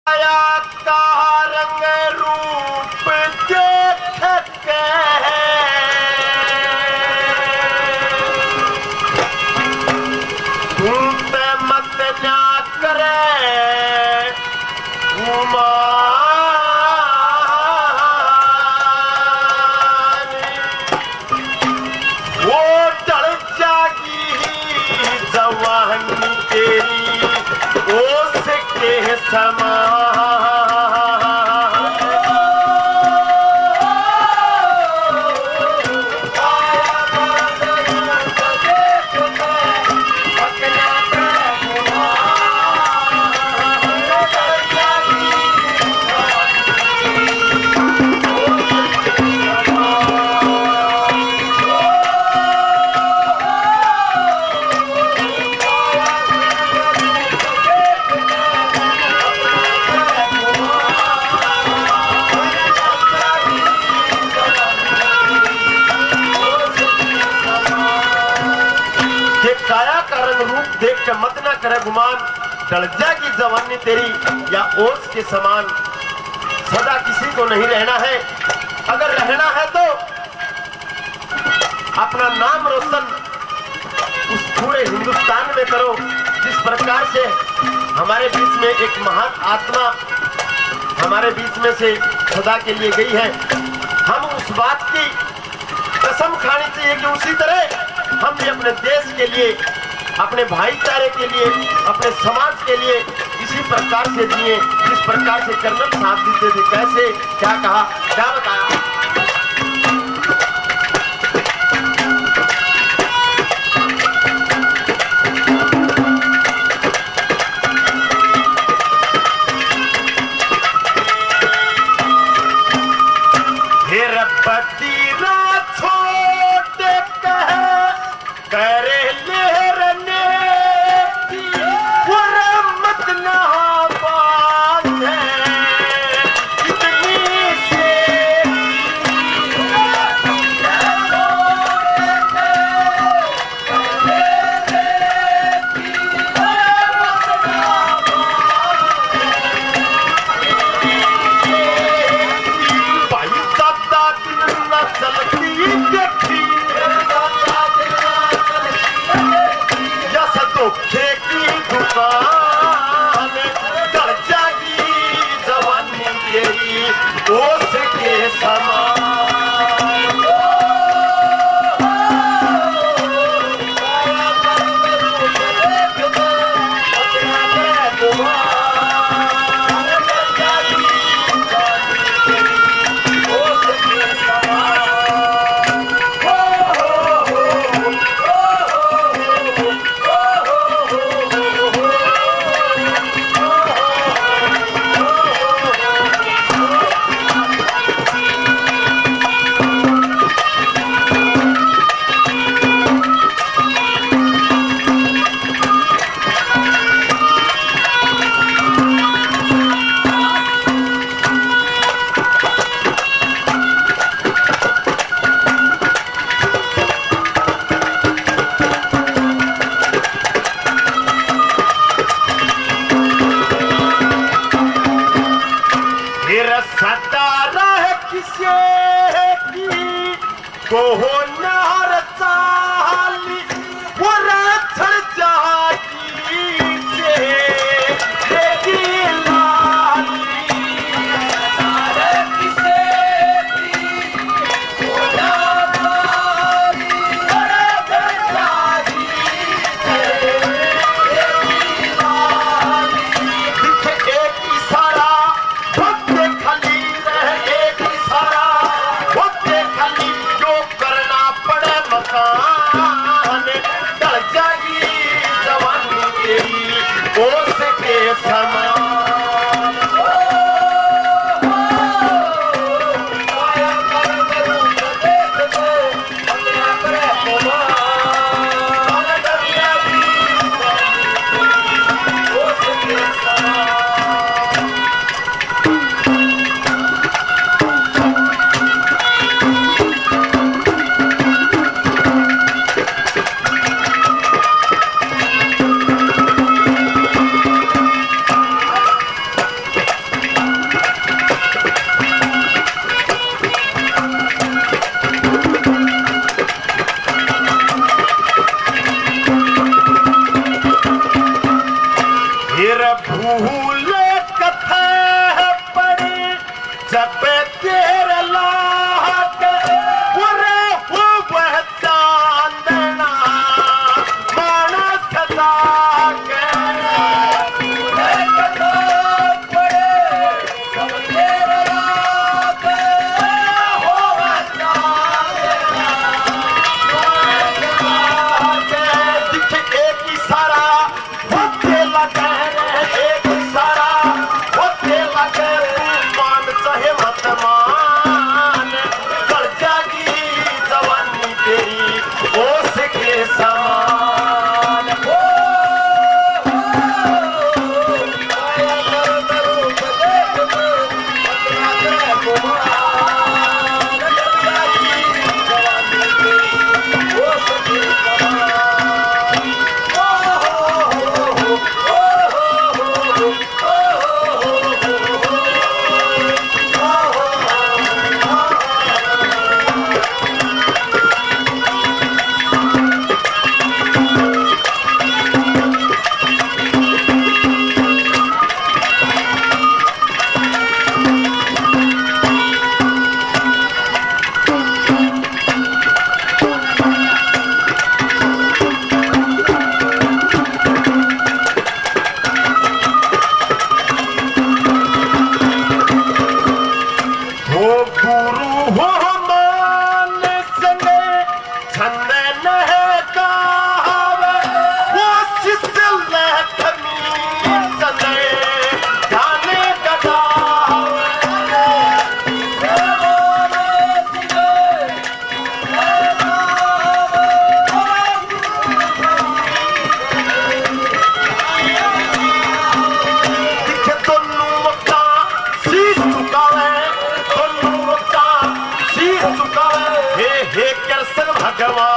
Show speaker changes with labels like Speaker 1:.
Speaker 1: माया का रंग रूप देख के तुम पे मत ना करे वो डर जागी जवानी तेरी ओस के समान। काया का रंग रूप देख के मत ना करे गुमान, डल जाएगी जवानी तेरी या ओस के समान। सदा किसी को नहीं रहना है, अगर रहना है तो अपना नाम रोशन उस पूरे हिंदुस्तान में करो। जिस प्रकार से हमारे बीच में एक महान आत्मा हमारे बीच में से सदा के लिए गई है, हम उस बात की कसम खानी चाहिए कि उसी तरह हम भी अपने देश के लिए, अपने भाईचारे के लिए, अपने समाज के लिए इसी प्रकार से जिए जिस प्रकार से कर्नल साहब जीते थे। कैसे, क्या कहा, क्या बताया? करे लेरने की वो रहमत ना बांधे इतनी से भाई दादा दिन न चलती देखी धोखे की दुकान, डर जागी जवानी तेरी ओस के समान। सतारा है किसे की को हो नार चाली वो रथर जागी देखी लाली किसे की को नार चाली वो रथर जागी देखी लाली। दिखे एक इशारा खाली जो करना पड़े मकान। भगवान